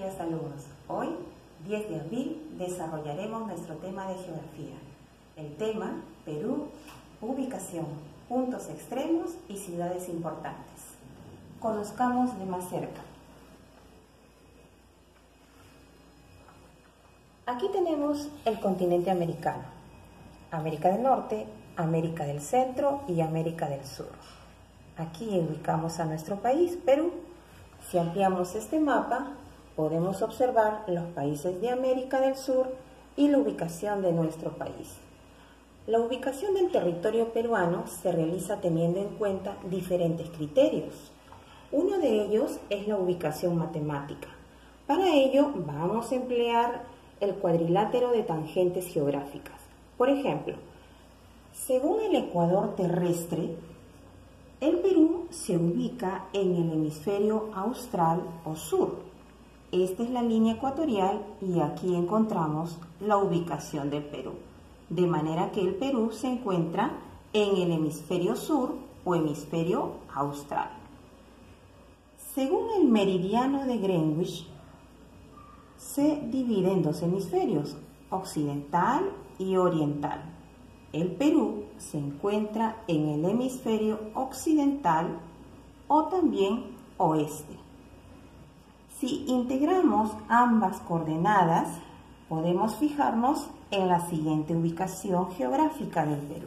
días, alumnos. Hoy, 10 de abril, desarrollaremos nuestro tema de geografía. El tema, Perú, ubicación, puntos extremos y ciudades importantes. Conozcamos de más cerca. Aquí tenemos el continente americano, América del Norte, América del Centro y América del Sur. Aquí ubicamos a nuestro país, Perú. Si ampliamos este mapa, podemos observar los países de América del Sur y la ubicación de nuestro país. La ubicación del territorio peruano se realiza teniendo en cuenta diferentes criterios. Uno de ellos es la ubicación matemática. Para ello, vamos a emplear el cuadrilátero de tangentes geográficas. Por ejemplo, según el ecuador terrestre, el Perú se ubica en el hemisferio austral o sur. Esta es la línea ecuatorial y aquí encontramos la ubicación del Perú. De manera que el Perú se encuentra en el hemisferio sur o hemisferio austral. Según el meridiano de Greenwich, se divide en dos hemisferios, occidental y oriental. El Perú se encuentra en el hemisferio occidental o también oeste. Si integramos ambas coordenadas, podemos fijarnos en la siguiente ubicación geográfica del Perú.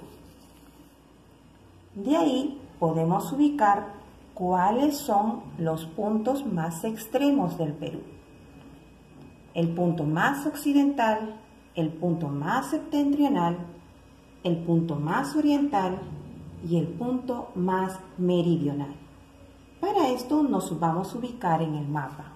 De ahí podemos ubicar cuáles son los puntos más extremos del Perú. El punto más occidental, el punto más septentrional, el punto más oriental y el punto más meridional. Para esto nos vamos a ubicar en el mapa.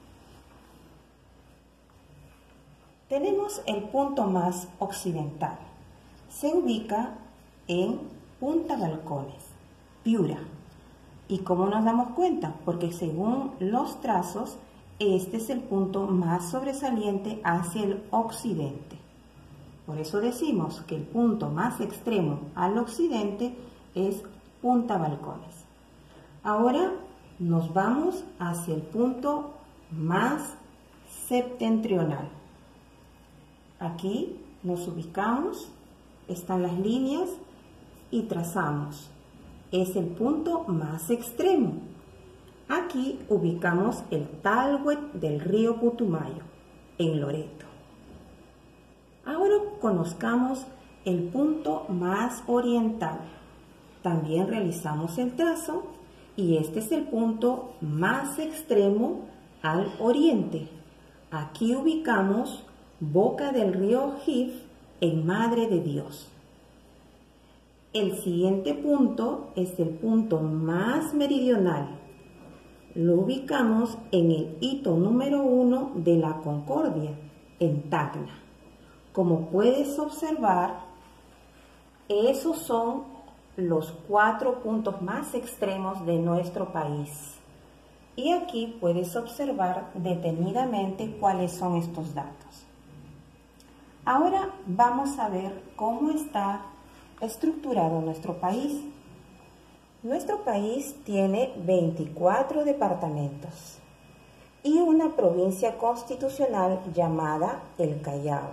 Tenemos el punto más occidental. Se ubica en Punta Balcones, Piura. ¿Y cómo nos damos cuenta? Porque según los trazos, este es el punto más sobresaliente hacia el occidente. Por eso decimos que el punto más extremo al occidente es Punta Balcones. Ahora nos vamos hacia el punto más septentrional. Aquí nos ubicamos, están las líneas y trazamos. Es el punto más extremo. Aquí ubicamos el Talhuet del río Putumayo, en Loreto. Ahora conozcamos el punto más oriental. También realizamos el trazo y este es el punto más extremo al oriente. Aquí ubicamos Boca del río Jif en Madre de Dios. El siguiente punto es el punto más meridional. Lo ubicamos en el hito número 1 de la Concordia, en Tacna. Como puedes observar, esos son los 4 puntos más extremos de nuestro país. Y aquí puedes observar detenidamente cuáles son estos datos. Ahora vamos a ver cómo está estructurado nuestro país. Nuestro país tiene 24 departamentos y una provincia constitucional llamada el Callao.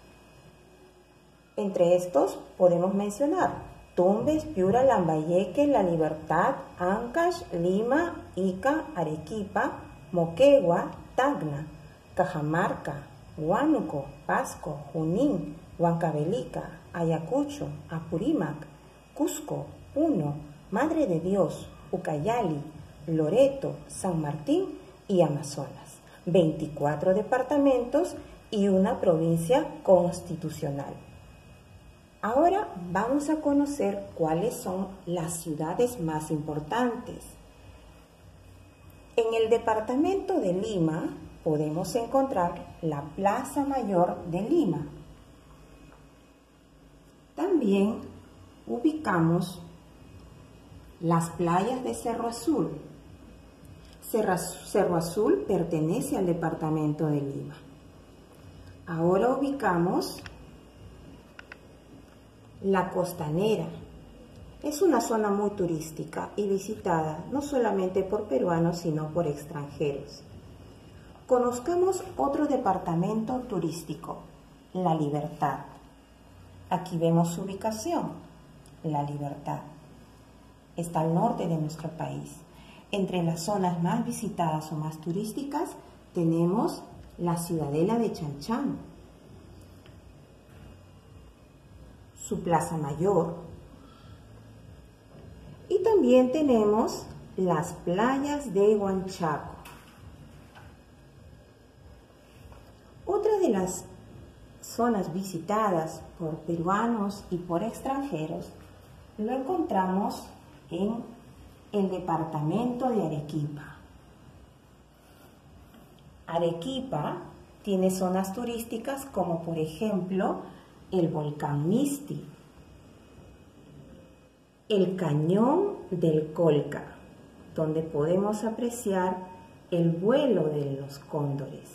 Entre estos podemos mencionar Tumbes, Piura, Lambayeque, La Libertad, Ancash, Lima, Ica, Arequipa, Moquegua, Tacna, Cajamarca, Huánuco, Pasco, Junín, Huancavelica, Ayacucho, Apurímac, Cusco, Puno, Madre de Dios, Ucayali, Loreto, San Martín y Amazonas. 24 departamentos y una provincia constitucional. Ahora vamos a conocer cuáles son las ciudades más importantes. En el departamento de Lima podemos encontrar la Plaza Mayor de Lima. También ubicamos las playas de Cerro Azul. Cerro Azul pertenece al departamento de Lima. Ahora ubicamos la Costanera. Es una zona muy turística y visitada no solamente por peruanos, sino por extranjeros. Conozcamos otro departamento turístico, La Libertad. Aquí vemos su ubicación, La Libertad. Está al norte de nuestro país. Entre las zonas más visitadas o más turísticas tenemos la Ciudadela de Chan Chan, su Plaza Mayor, y también tenemos las playas de Huanchaco. Otra de las zonas visitadas por peruanos y por extranjeros lo encontramos en el departamento de Arequipa. Arequipa tiene zonas turísticas como por ejemplo el volcán Misti, el cañón del Colca, donde podemos apreciar el vuelo de los cóndores.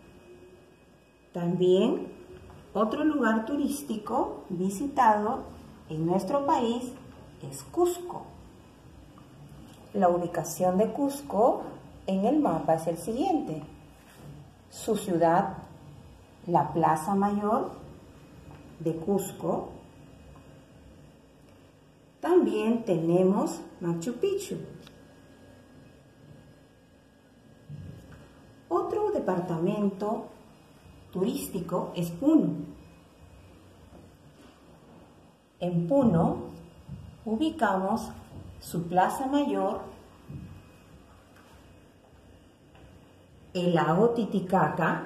También otro lugar turístico visitado en nuestro país es Cusco. La ubicación de Cusco en el mapa es el siguiente. Su ciudad, la Plaza Mayor de Cusco. También tenemos Machu Picchu. Otro departamento turístico es Puno. En Puno ubicamos su Plaza Mayor, el lago Titicaca,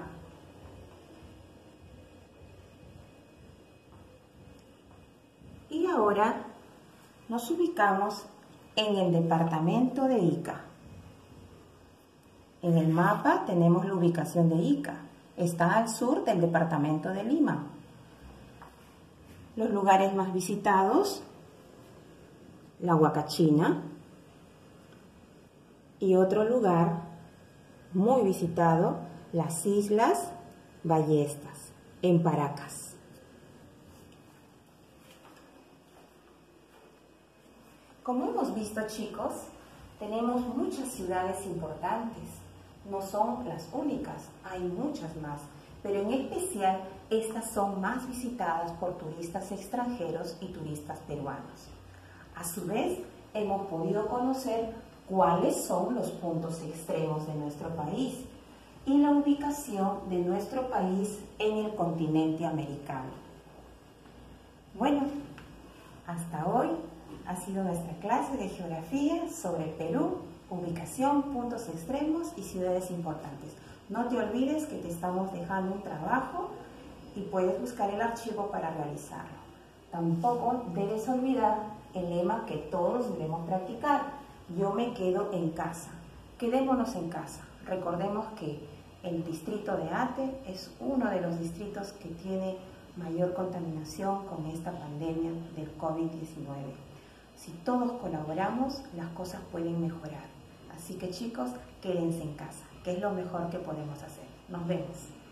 y ahora nos ubicamos en el departamento de Ica. En el mapa tenemos la ubicación de Ica. Está al sur del departamento de Lima. Los lugares más visitados: la Huacachina, y otro lugar muy visitado, las Islas Ballestas, en Paracas. Como hemos visto, chicos, tenemos muchas ciudades importantes. No son las únicas, hay muchas más, pero en especial estas son más visitadas por turistas extranjeros y turistas peruanos. A su vez, hemos podido conocer cuáles son los puntos extremos de nuestro país y la ubicación de nuestro país en el continente americano. Bueno, hasta hoy ha sido nuestra clase de geografía sobre Perú, ubicación, puntos extremos y ciudades importantes. No te olvides que te estamos dejando un trabajo y puedes buscar el archivo para realizarlo. Tampoco debes olvidar el lema que todos debemos practicar: yo me quedo en casa. Quedémonos en casa. Recordemos que el distrito de Ate es uno de los distritos que tiene mayor contaminación con esta pandemia del COVID-19. Si todos colaboramos, las cosas pueden mejorar. Así que chicos, quédense en casa, que es lo mejor que podemos hacer. Nos vemos.